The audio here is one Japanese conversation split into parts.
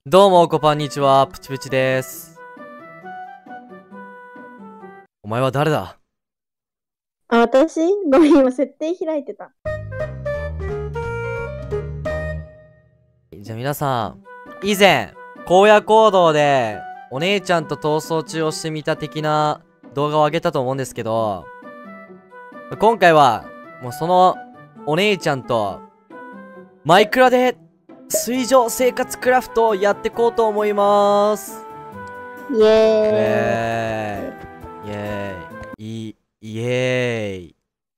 どうも、こんにちは。プチプチです。お前は誰だ？ あ、私ごめん、今設定開いてた。 じゃあ皆さん、以前、荒野行動で、お姉ちゃんと逃走中をしてみた的な動画を上げたと思うんですけど、今回は、もうその、お姉ちゃんと、マイクラで、水上生活クラフトをやっていこうと思います。 イエーイ。 イエーイ。イエーイ。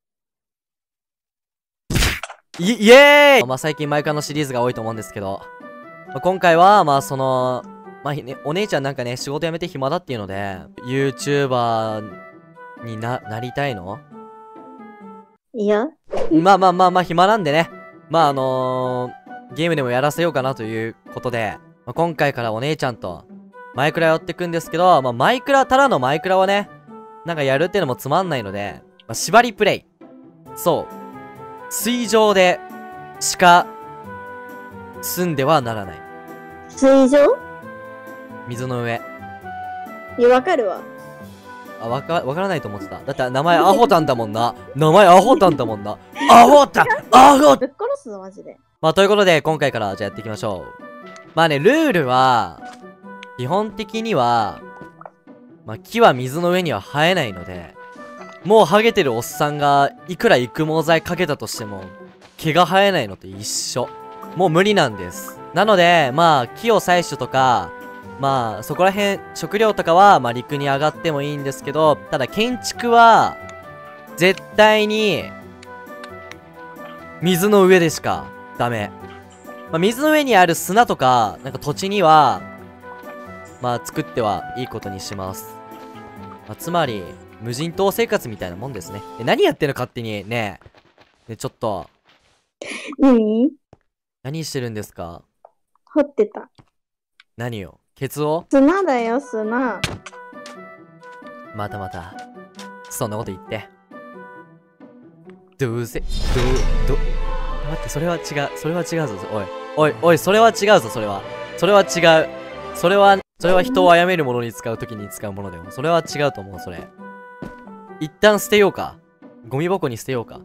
イエーイ。最近マイクラのシリーズが多いと思うんですけど、今回は、お姉ちゃんなんかね、仕事辞めて暇だっていうので、YouTuber になりたいの？ いや。 暇なんでね。ゲームでもやらせようかなということで、今回からお姉ちゃんと、マイクラやっていくんですけど、ただのマイクラはね、なんかやるっていうのもつまんないので、縛りプレイ。そう。水上で、しか、住んではならない。 水上？ 水の上。 いや、わかるわ。 わからないと思ってた。だって名前アホタンだもんな。名前アホタンだもんな。アホタンアホぶっ殺すぞ、マジで。 ということで、今回からじゃあやっていきましょう。ルールは、基本的には、木は水の上には生えないので、もうハゲてるおっさんが、いくら育毛剤かけたとしても、毛が生えないのと一緒。もう無理なんです。なので、木を採取とか、そこら辺、食料とかは、陸に上がってもいいんですけど、ただ建築は、絶対に、水の上でしか、ダメ。水の上にある砂とか、なんか土地には、作ってはいいことにします。つまり、無人島生活みたいなもんですね。何やってんの勝手に。ねえ、ちょっと。何してるんですか？ 掘ってた。 何よ？ケツを？ 砂だよ、砂。 また。そんなこと言って。待って、それは違うぞ。おい、それは違うぞ、それは違う。それは人を殺めるものに使うときに使うものだよ。それは違うと思う、それ。一旦捨てようか。ゴミ箱に捨てようか。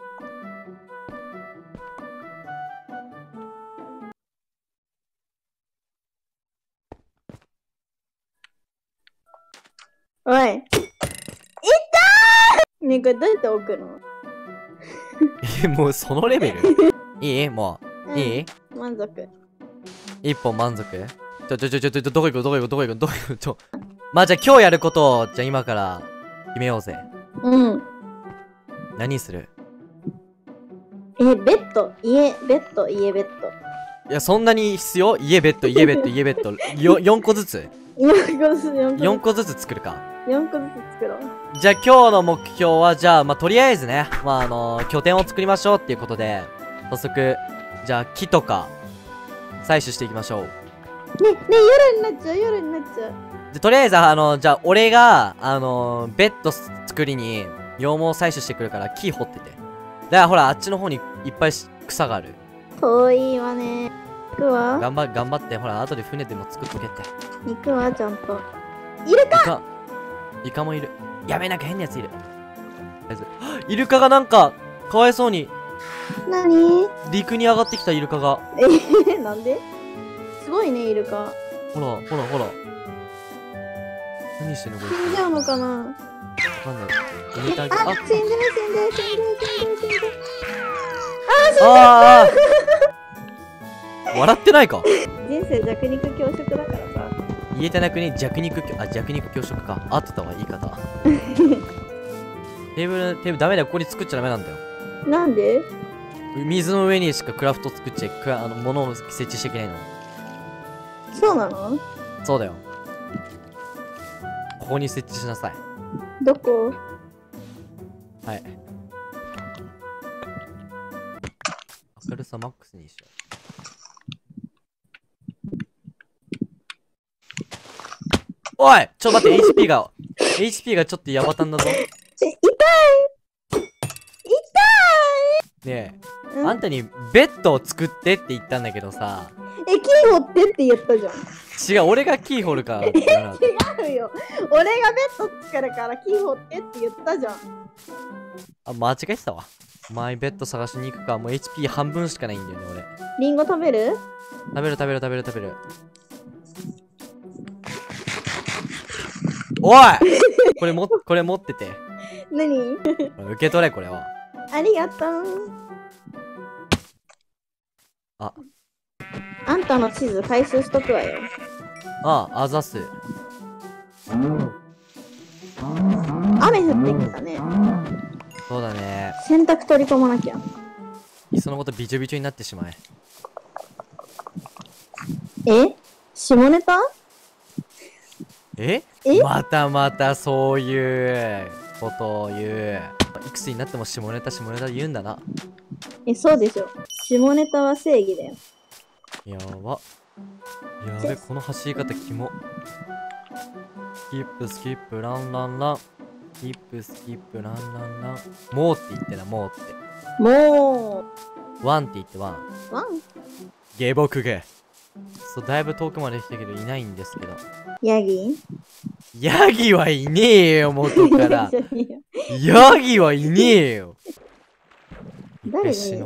おい。いったー！ねえ、これどうやって置くの？ もうそのレベルいい？もう、いい？ 満足。 一本満足？どこ行く？じゃあ今日やることを、じゃあ今から決めようぜ。 うん。 何する？ ベッド。家ベッド。 いや、そんなに必要？家ベッド。4個ずつ？4個ずつ作るか。 4個ずつ作ろう。 じゃあ今日の目標は、じゃあ、とりあえずね、拠点を作りましょうっていうことで、早速、じゃあ木とか、採取していきましょう。 ね、夜になっちゃう。 で、とりあえず、じゃあ、俺が、ベッド作りに、羊毛採取してくるから木掘ってて。だからほら、あっちの方にいっぱい草がある。 遠いわね。行くわ。 頑張って、ほら、後で船でも作っとけって。 行くわ、ちゃんと。イルカ！ イカもいる。やべえ、なんか変なやついる。イルカがなんか、かわいそうに。 何？ 陸に上がってきたイルカが。 なんで？すごいね、イルカ。 ほら。何してんのこれ。 死んじゃうのかな？ なんだろう。死んでる。ああ笑ってないか？ 人生弱肉強食だからさ。 言えてなくね？弱肉強食か。合ってたわ、言い方。テーブルダメだよ。ここに作っちゃダメなんだよ。 なんで？ 水の上にしかクラフト作っちゃ物を設置しちゃいけないの。 そうなの？ そうだよ。ここに設置しなさい。 どこ？ はい。明るさマックスにしよう。おい！ちょっと待って、HP がちょっとヤバタンだぞ。 痛い！ ねえ、あんたにベッドを作ってって言ったんだけどさ。 キー掘ってって言ったじゃん。 違う、俺がキーホルから。 違うよ。俺がベッド作るからキー掘ってって言ったじゃん。 あ、間違えてたわ。マイベッド探しに行くか。もう HP 半分しかないんだよね、俺。 リンゴ食べる？ 食べる食べる食べる食べる。おいこれ持ってて。 何？ 受け取れ、これは。 ありがとう。あんたの地図回収しとくわよ。 あざす。 雨降ってきたね。 そうだね。 洗濯取り込まなきゃ。 いっそのことびちょびちょになってしまえ。 下ネタ？ またまたそういうことを言う。いくつになっても下ネタ言うんだな。 そうでしょ。下ネタは正義だよ。 やば。やべ、この走り方キモ。スキップスキップランランラン。スキップスキップランランラン。もうって言ってな、もうって。 もワンって言ってワン。 う。ワン？ 下僕が。そう、だいぶ遠くまで来たけどいないんですけど。 ヤギ？ ヤギはいねえよ、元から。ヤギはいねえよ。 誰が死の。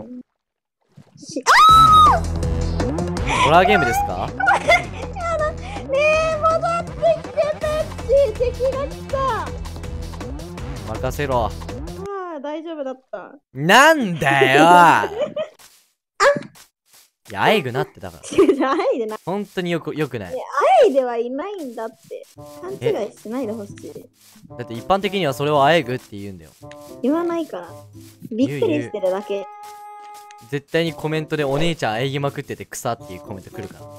あホラーゲームですか？ やだ。ねえ、戻ってきてペッチ。敵が来た。 任せろ。 ああ、大丈夫だった。 なんだよいや、アイグなってだから。 アイでな。 本当によくない。 アイではいないんだって。勘違いしないでほしい。 だって一般的にはそれをアイグって言うんだよ。 言わないから。びっくりしてるだけ。 絶対にコメントでお姉ちゃんあえぎまくってて草っていうコメント来るから。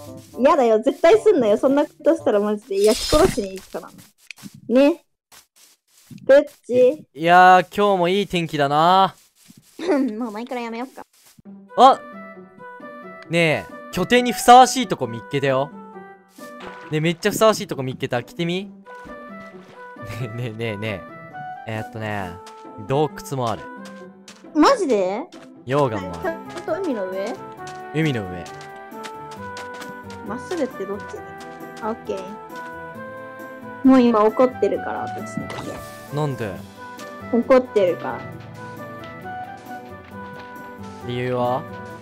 やだよ、絶対すんなよ。そんなことしたらマジで焼き殺しに行くから。ね。グッチ。 いやー、今日もいい天気だなもう前からやめよっか。 あ、ねえ、拠点にふさわしいとこ見っけたよ。ねえ、めっちゃふさわしいとこ見っけた。来てみ。ねえ、洞窟もある。 マジで？ 溶岩もある。 海の上？ 海の上。 まっすぐってどっち？オッケー。もう今怒ってるから私だけ。 なんで？ 怒ってるから。 理由は？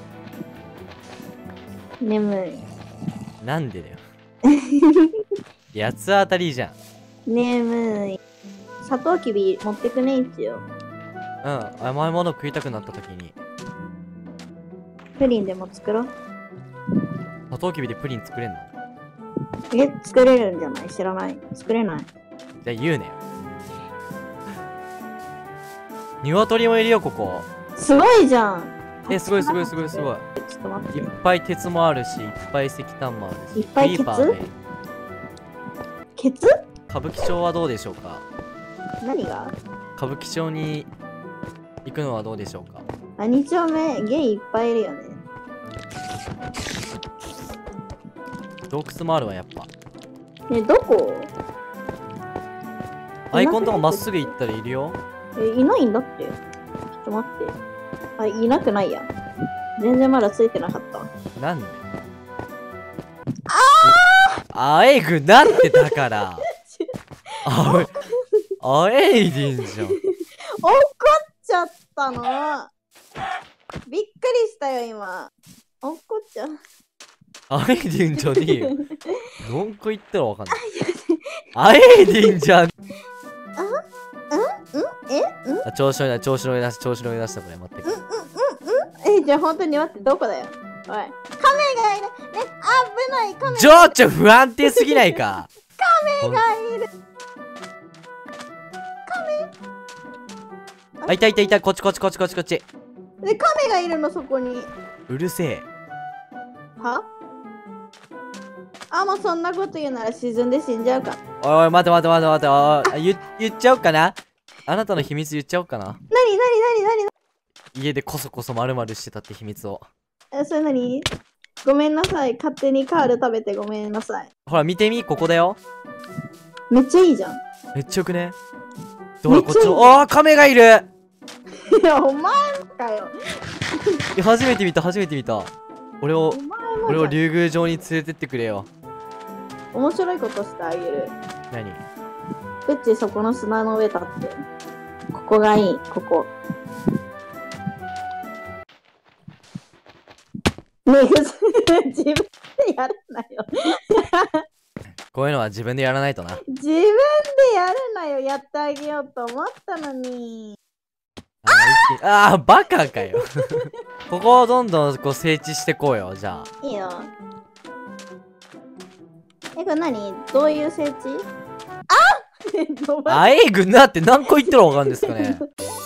眠い。 なんでだよ。八つ当たりじゃん。 眠い。サトウキビ持ってくね、一応。 うん、甘いもの食いたくなった時に。 プリンでも作ろう。 サトウキビでプリン作れんの？ 作れるんじゃない？知らない。作れない。 じゃあ言うねよ。鶏もいるよ、ここ。 すごいじゃん。 すごい。ちょっと待って。いっぱい鉄もあるし、いっぱい石炭もあるし。 いっぱい鉄？ケツ？ 歌舞伎町はどうでしょうか？ 何が？ 歌舞伎町に行くのはどうでしょうか？ 2丁目、ゲイいっぱいいるよね。 洞窟もあるわ、やっぱ。 ね、どこ？ アイコンとかまっすぐ行ったらいるよ。 いないんだって。ちょっと待って。あ、いなくないや。全然まだついてなかったわ。 なんで？あえぐなってだから。あえいでんじゃん。 怒っちゃったの。びっくりしたよ、今。怒っちゃう。 あえいでんじゃねえよ。なんか言ったらわかんない。あえいでんじゃん。調子乗り出したこれ。待って。 じゃあ本当に待って、どこだよ。おい。カメがいる。ね、危ない、カメ。 情緒不安定すぎないか。 カメがいる。 あ、いた。こっち。 で、カメがいるの、そこに。 うるせえ。 は？もうそんなこと言うなら沈んで死んじゃうか。 おい、待て。言っちゃおうかな。あなたの秘密言っちゃおうかな。 何？ 家でこそこそ丸々してたって秘密を。 それ何？ごめんなさい。勝手にカール食べてごめんなさい。 ほら、見てみ、ここだよ。 めっちゃいいじゃん。 めっちゃよくね。ほら、こっちの。カメがいる。 いや、お前かよ。 初めて見た。俺を。 お前俺を竜宮城に連れてってくれよ。 面白いことしてあげる。 何？ うっちそこの砂の上立って。ここがいい、ここ。ねえ、自分でやるなよ。 こういうのは自分でやらないとな。 自分でやるなよ。やってあげようと思ったのに。 ああ、バカかよ。ここをどんどんこう整地してこうよ、じゃあ。 いいよ。これ何？どういう整地？あっあえぐなって何個言ったらわかるんですかね。